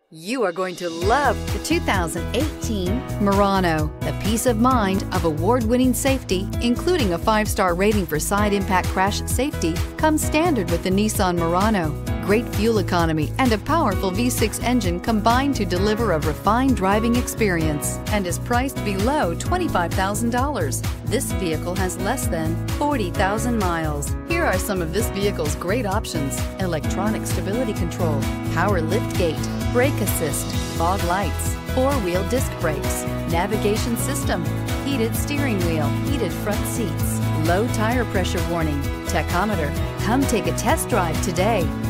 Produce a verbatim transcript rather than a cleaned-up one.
You are going to love the two thousand eighteen Murano. The peace of mind of award-winning safety, including a five-star rating for side impact crash safety, comes standard with the Nissan Murano. Great fuel economy and a powerful V six engine combine to deliver a refined driving experience and is priced below twenty-five thousand dollars. This vehicle has less than forty thousand miles. Here are some of this vehicle's great options: electronic stability control, power liftgate, brake assist, fog lights, four-wheel disc brakes, navigation system, heated steering wheel, heated front seats, low tire pressure warning, tachometer. Come take a test drive today.